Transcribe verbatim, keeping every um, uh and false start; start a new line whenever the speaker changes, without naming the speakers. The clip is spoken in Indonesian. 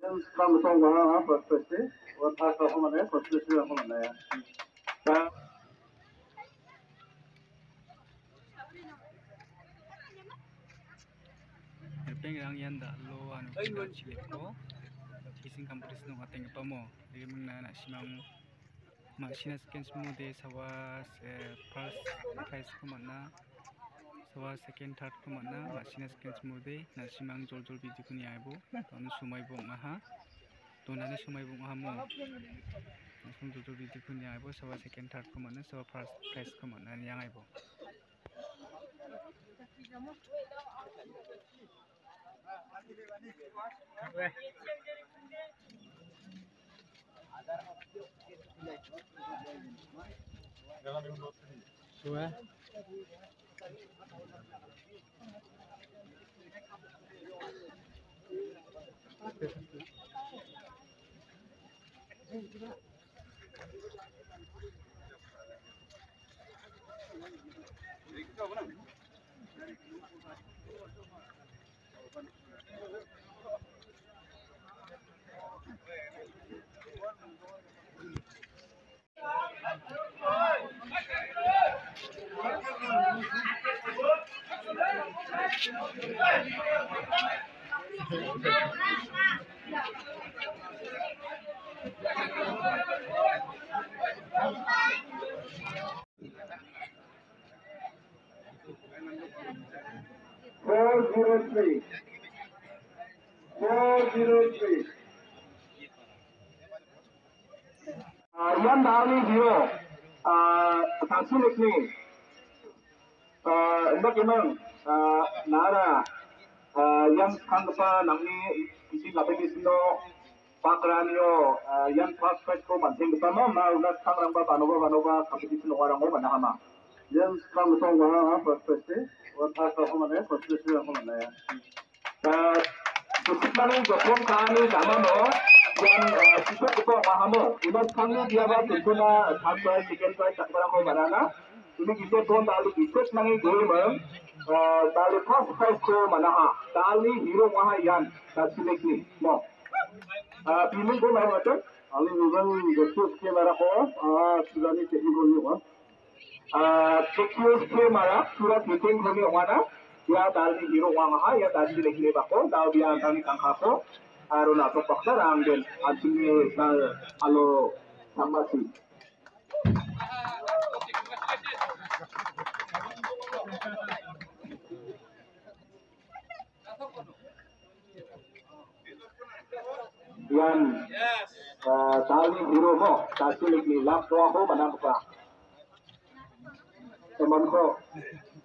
Kamu tahu bahwa prestasi, waktu aku mana prestasi aku mana ya.
Peng rang yan da lo anu kita cilik ko fishing competition ng ating pamo di muna na simang masina skins mo de sawa first prize ko mana sawa second third ko mana masina skins mo de na simang jol jol video ko ni aibo tonu sumai bong aha tonani sumai bong aha mo nasung jol jol video ko ni aibo sawa second third ko mana sawa first prize ko mana ni yang aibo Sudah.
Four zero three. Four zero three. Yan dami zero. Tansulik ni. Mbak Imang, Nara, yang kangpa namni isi lapis no pakranio, yang pas pas ko mancing betama, mau nak kangrang ba banova banova competition orang mo mana hama. Yang kang tahu bahwa prestasi, waktu aku mana prestasi aku mana ya. Sekarang jepun kami sama mo, yang sisa kita mahamu, ini kami dia buat tentunya sampai second prize sekarang ko mana. Ini kita tuan tali ikut nangi game, tali first prize ko mana ha, tali hero wah yan, tadi lagi, mo. Pilih ko mana macam, ali nugan gestus ke mana ko, sudah ni cekik boleh wah. Cekik ke mana, surat meeting kami mana, ya tali hero wah ha, ya tadi lagi ni bako, tahu dia tali kangkap ko, arun atau paksa ramgen, asli alo sambasi. Yan tali hero mo tasulik ni lap to ako manang pa teman ko